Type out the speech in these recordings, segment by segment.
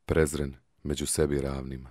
prezren među sebi ravnima.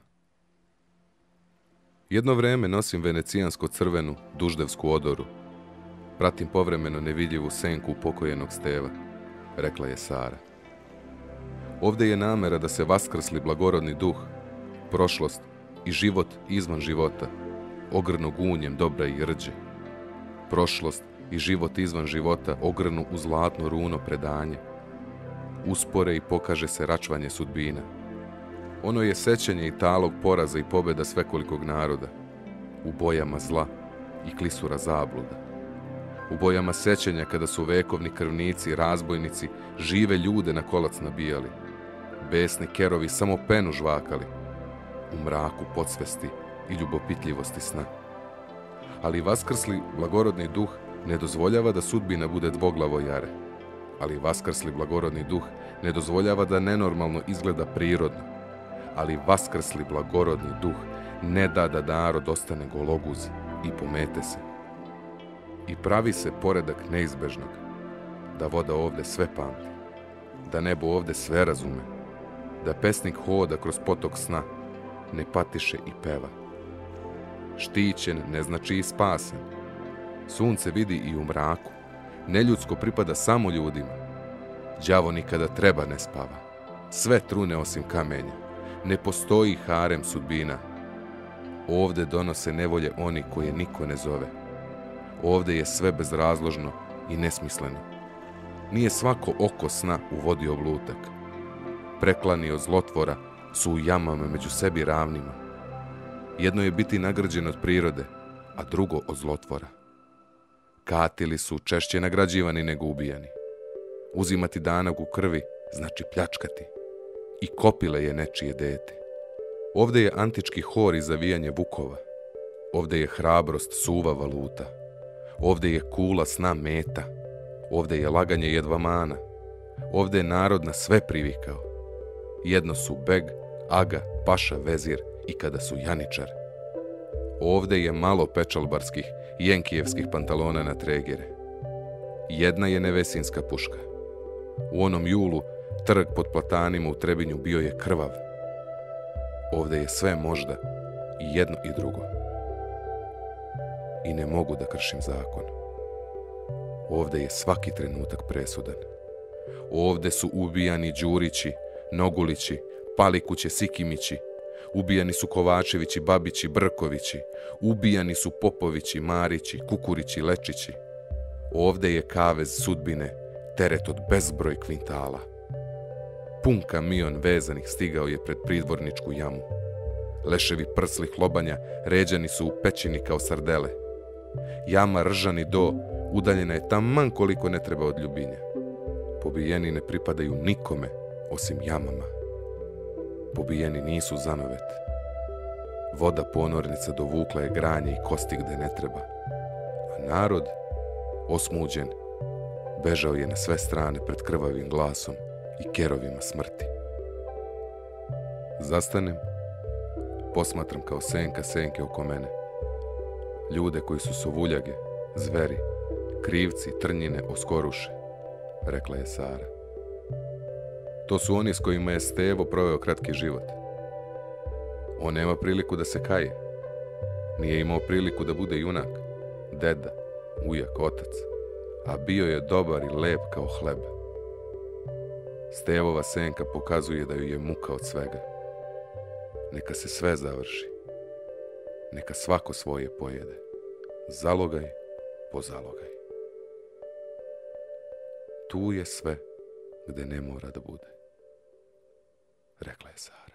Jedno vreme nosim venecijansko crvenu duždevsku odoru. Pratim povremeno nevidljivu senku upokojenog Steva, rekla je Sara. Ovdje je namera da se vaskrsli blagorodni duh, prošlost i život izvan života, ogrnu gunjem dobra i rđe. Prošlost i život izvan života ogrnu u zlatno runo predanje. Uspore i pokaže se račvanje sudbina. Ono je sećanje i talog poraza i pobjeda svekolikog naroda, u bojama zla i klisura zabluda. U bojama sećanja kada su vekovni krvnici, razbojnici, žive ljude na kolac nabijali. Besni kerovi samo penu žvakali, u mraku podsvesti i ljubopitljivosti sna. Ali vaskrsli blagorodni duh ne dozvoljava da sudbina bude dvoglavo jare. Ali vaskrsli blagorodni duh ne dozvoljava da nenormalno izgleda prirodno. Ali vaskrsli blagorodni duh ne da da narod ostane gologuz i pomete se. I pravi se poredak neizbežnog, da voda ovde sve pamti, da nebo ovde sve razume, da pesnik hoda kroz potok sna, ne patiše i peva. Štićen ne znači i spasen. Sunce vidi i u mraku, neljudsko pripada samo ljudima. Đavo nikada treba ne spava, sve trune osim kamenja, ne postoji harem sudbina. Ovde donose nevolje oni koje niko ne zove. Ovde je sve bezrazložno i nesmisleno. Nije svako oko sna u vodi oblutak. Preklani od zlotvora su u jamama među sebi ravnima. Jedno je biti nagrađen od prirode, a drugo od zlotvora. Katili su češće nagrađivani nego ubijani. Uzimati danak u krvi znači pljačkati. I kopile je nečije dete. Ovde je antički hor i zavijanje vukova. Ovde je hrabrost suva valuta. Ovde je kula sna meta. Ovde je laganje jedva mana. Ovde je narod na sve privikao. Jedno su beg, aga, paša, vezir i kada su janičar. Ovde je malo pečalbarskih i jenkijevskih pantalona na tregere. Jedna je nevesinska puška. U onom julu trg pod platanima u Trebinju bio je krvav. Ovde je sve možda, i jedno i drugo. I ne mogu da kršim zakon. Ovde je svaki trenutak presudan. Ovde su ubijani Đurići, Nogulići, Palikuće, Sikimići, ubijani su Kovačevići, Babići, Brkovići, ubijani su Popovići, Marići, Kukurići, Lečići. Ovde je kavez sudbine, teret od bezbroj kvintala. Pun kamion vezanih stigao je pred pridvorničku jamu. Leševi prslih lobanja ređani su u pećini kao sardele. Jama Ržani do udaljena je taman koliko ne treba od Ljubinja. Pobijeni ne pripadaju nikome osim jamama. Pobijeni nisu zanovet. Voda ponornica dovukla je granje i kosti gde ne treba. A narod, osmuđen, bežao je na sve strane pred krvavim glasom i kerovima smrti. Zastanem, posmatram kao senka senke oko mene. Ljude koji su sovuljage, zveri, krivci, trnjine, oskoruše, rekla je Sara. To su oni s kojima je Stevo proveo kratki život. On nema priliku da se kaje. Nije imao priliku da bude junak, deda, ujak, otac, a bio je dobar i lep kao hleb. Stevova senka pokazuje da ju je muka od svega. Neka se sve završi. Neka svako svoje pojede. Zalogaj po zalogaj. Tu je sve gde ne mora da bude, rekla je Sara.